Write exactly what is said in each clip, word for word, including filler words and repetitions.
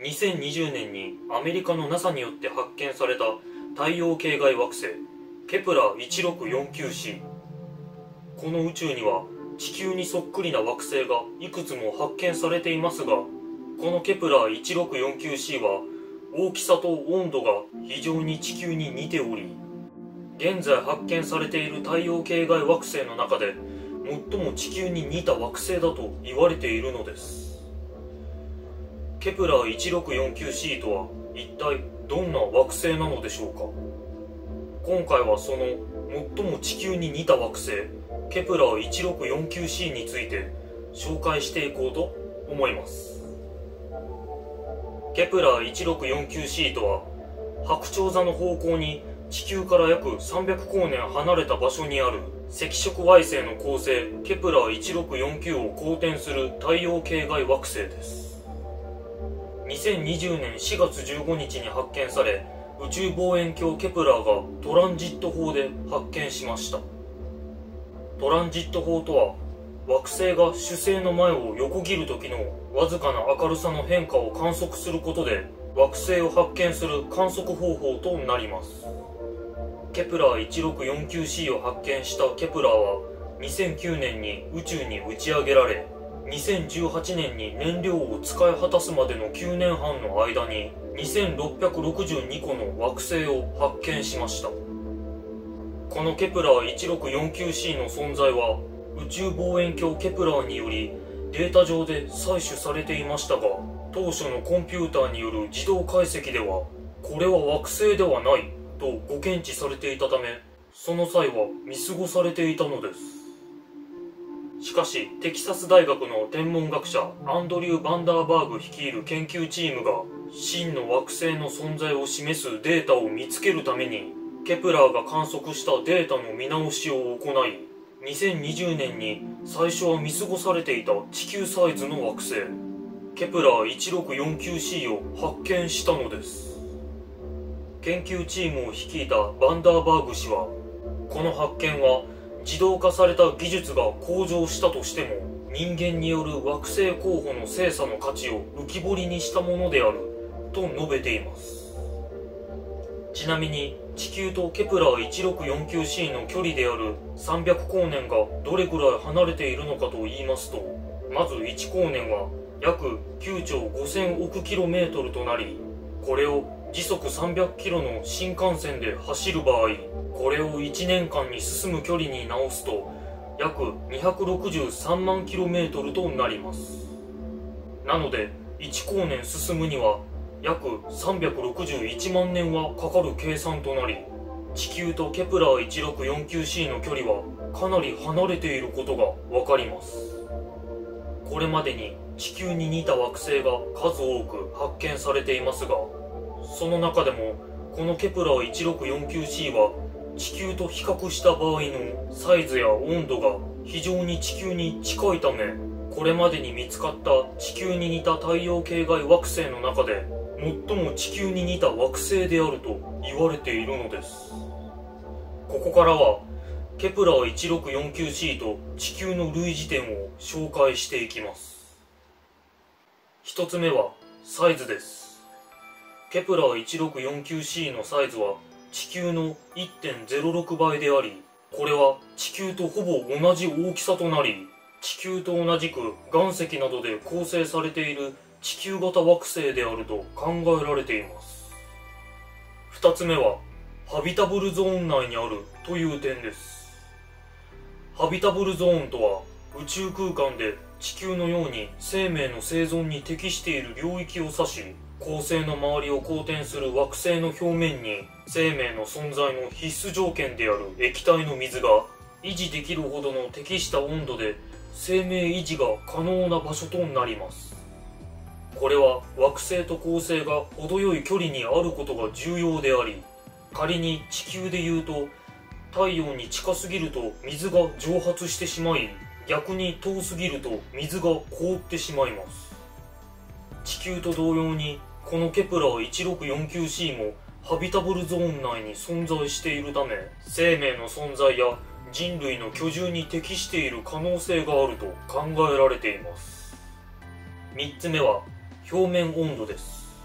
にせんにじゅうねんにアメリカの ナサ によって発見された太陽系外惑星ケプラー いちろくよんきゅうシー。 この宇宙には地球にそっくりな惑星がいくつも発見されていますが、このケプラー いちろくよんきゅうシー は大きさと温度が非常に地球に似ており、現在発見されている太陽系外惑星の中で最も地球に似た惑星だと言われているのです。ケプラー いちろくよんきゅうシー とは一体どんな惑星なのでしょうか。今回はその最も地球に似た惑星ケプラー いちろくよんきゅうシー について紹介していこうと思います。ケプラー いちろくよんきゅうシー とは白鳥座の方向に地球から約さんびゃくこうねん離れた場所にある赤色矮星の恒星ケプラー いちろくよんきゅうを公転する太陽系外惑星です。にせんにじゅうねんしがつじゅうごにちに発見され、宇宙望遠鏡ケプラーがトランジット砲で発見しました。トランジット砲とは惑星が主星の前を横切る時のわずかな明るさの変化を観測することで惑星を発見する観測方法となります。ケプラー いちろくよんきゅうシー を発見したケプラーはにせんきゅうねんに宇宙に打ち上げられ、にせんじゅうはちねんに燃料を使い果たすまでのきゅうねんはんの間ににせんろっぴゃくろくじゅうにこの惑星を発見しました。このケプラー いちろくよんきゅうシー の存在は宇宙望遠鏡ケプラーによりデータ上で採取されていましたが、当初のコンピューターによる自動解析ではこれは惑星ではないとご検知されていたため、その際は見過ごされていたのです。しかしテキサス大学の天文学者アンドリュー・バンダーバーグ率いる研究チームが真の惑星の存在を示すデータを見つけるためにケプラーが観測したデータの見直しを行い、にせんにじゅうねんに最初は見過ごされていた地球サイズの惑星ケプラー いちろくよんきゅうシー を発見したのです。研究チームを率いたバンダーバーグ氏は、この発見は自動化された技術が向上したとしても人間による惑星候補の精査の価値を浮き彫りにしたものであると述べています。ちなみに地球とケプラー いちろくよんきゅうシー の距離であるさんびゃくこうねんがどれくらい離れているのかと言いますと、まずいちこうねんは約きゅうちょうごせんおくキロメートルとなり、これを時速さんびゃくキロの新幹線で走る場合、これをいちねんかんに進む距離に直すと約にひゃくろくじゅうさんまんキロメートルとなります。なのでいちこうねん進むには約さんびゃくろくじゅういちまんねんはかかる計算となり、地球とケプラー いちろくよんきゅうシー の距離はかなり離れていることがわかります。これまでに地球に似た惑星が数多く発見されていますが、その中でもこのケプラー いちろくよんきゅうシー は地球と比較した場合のサイズや温度が非常に地球に近いため、これまでに見つかった地球に似た太陽系外惑星の中で最も地球に似た惑星であると言われているのです。ここからはケプラー いちろくよんきゅうシー と地球の類似点を紹介していきます。一つ目はサイズです。ケプラー いちろくよんきゅうシー のサイズは地球の いってんゼロろく 倍であり、これは地球とほぼ同じ大きさとなり、地球と同じく岩石などで構成されている地球型惑星であると考えられています。二つ目はハビタブルゾーン内にあるという点です。ハビタブルゾーンとは宇宙空間で地球のように生命の生存に適している領域を指し、恒星の周りを公転する惑星の表面に生命の存在の必須条件である液体の水が維持できるほどの適した温度で生命維持が可能な場所となります。これは惑星と恒星が程よい距離にあることが重要であり、仮に地球でいうと太陽に近すぎると水が蒸発してしまい、逆に遠すぎると水が凍ってしまいます。地球と同様にこのケプラー いちろくよんきゅうシー もハビタブルゾーン内に存在しているため、生命の存在や人類の居住に適している可能性があると考えられています。みっつめは表面温度です。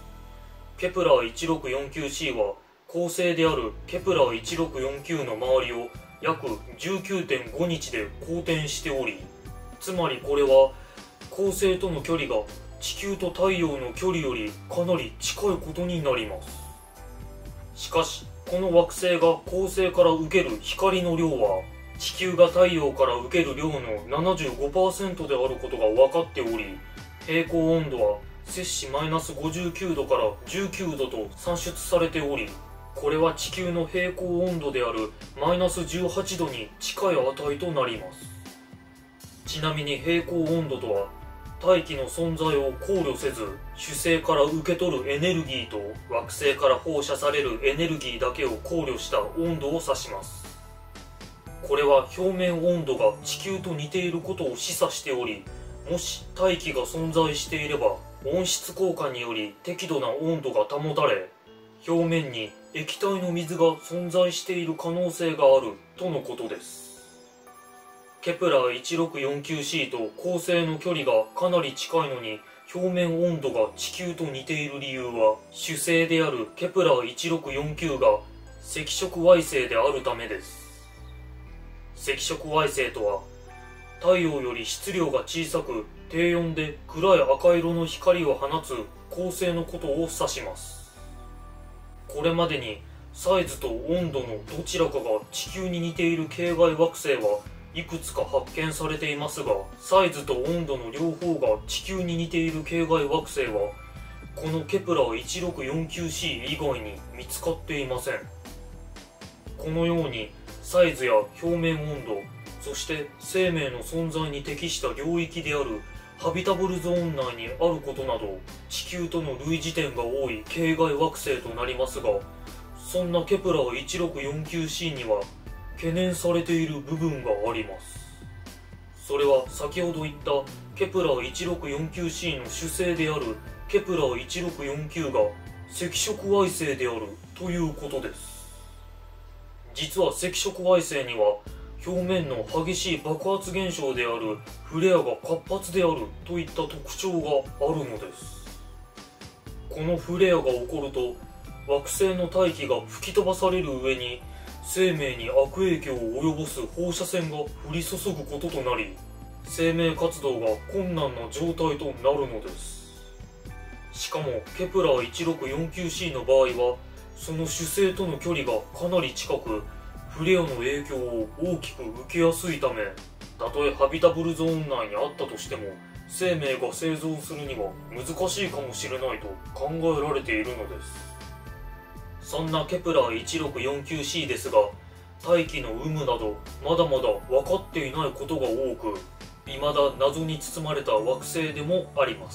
ケプラー いちろくよんきゅうシー は恒星であるケプラーいちろくよんきゅうの周りを約 じゅうきゅうてんごにちで公転しており、つまりこれは恒星との距離が地球と太陽の距離よりかなり近いことになります。しかしこの惑星が恒星から受ける光の量は地球が太陽から受ける量の ななじゅうごパーセント であることが分かっており、平衡温度は摂氏マイナスごじゅうきゅうどからじゅうきゅうどと算出されており、これは地球の平衡温度であるマイナスじゅうはちどに近い値となります。ちなみに平衡温度とは大気の存在を考慮せず主星から受け取るエネルギーと惑星から放射されるエネルギーだけを考慮した温度を指します。これは表面温度が地球と似ていることを示唆しており、もし大気が存在していれば温室効果により適度な温度が保たれ、表面に液体の水が存在している可能性があるとのことです。ケプラー いちろくよんきゅうシー と恒星の距離がかなり近いのに表面温度が地球と似ている理由は、主星であるケプラーいちろくよんきゅうが赤色矮星であるためです。赤色矮星とは太陽より質量が小さく低温で暗い赤色の光を放つ恒星のことを指します。これまでにサイズと温度のどちらかが地球に似ている系外惑星はいくつか発見されていますが、サイズと温度の両方が地球に似ている系外惑星はこのケプラー いちろくよんきゅうシー 以外に見つかっていません。このようにサイズや表面温度、そして生命の存在に適した領域であるハビタブルゾーン内にあることなど、地球との類似点が多い系外惑星となりますが、そんなケプラー いちろくよんきゅうシー には懸念されている部分があります。それは先ほど言ったケプラー いちろくよんきゅうシー の主星であるケプラー いちろくよんきゅうが赤色矮星であるということです。実は赤色矮星には表面の激しい爆発現象であるフレアが活発であるといった特徴があるのです。このフレアが起こると惑星の大気が吹き飛ばされる上に生命に悪影響を及ぼす放射線が降り注ぐこととなり、生命活動が困難な状態となるのです。しかもケプラー いちろくよんきゅうシー の場合はその主星との距離がかなり近く、フレアの影響を大きく受けやすいため、たとえハビタブルゾーン内にあったとしても生命が生存するには難しいかもしれないと考えられているのです。そんなケプラー いちろくよんきゅうシー ですが、大気の有無などまだまだ分かっていないことが多く、未だ謎に包まれた惑星でもあります。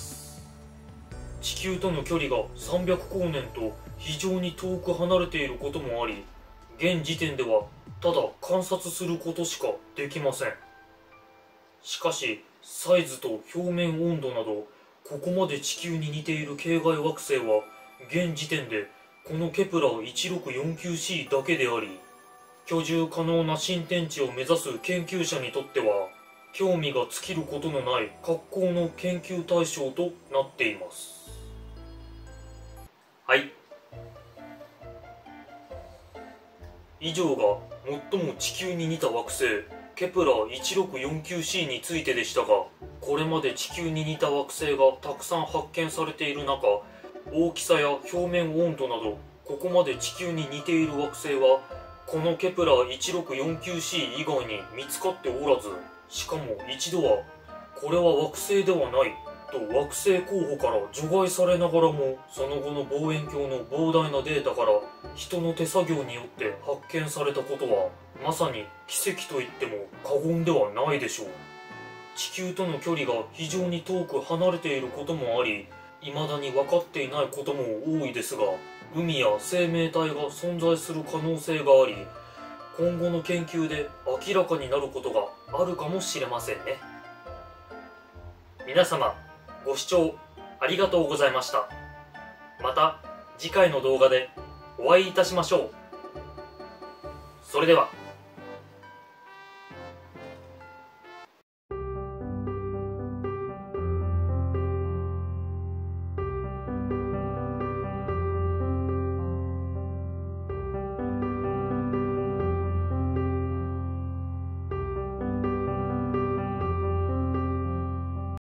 地球との距離がさんびゃくこうねんと非常に遠く離れていることもあり、現時点ではただ観察することしかできません。しかしサイズと表面温度などここまで地球に似ている系外惑星は現時点でこのケプラー いちろくよんきゅうシー だけであり、居住可能な新天地を目指す研究者にとっては興味が尽きることのない格好の研究対象となっています。はい、以上が最も地球に似た惑星ケプラー いちろくよんきゅうシー についてでしたが、これまで地球に似た惑星がたくさん発見されている中、大きさや表面温度などここまで地球に似ている惑星はこのケプラー いちろくよんきゅうシー 以外に見つかっておらず、しかも一度はこれは惑星ではないと惑星候補から除外されながらも、その後の望遠鏡の膨大なデータから人の手作業によって発見されたことはまさに奇跡と言っても過言ではないでしょう。地球との距離が非常に遠く離れていることもあり、未だに分かっていないことも多いですが、海や生命体が存在する可能性があり、今後の研究で明らかになることがあるかもしれませんね。皆様ご視聴ありがとうございました。また次回の動画でお会いいたしましょう。それでは。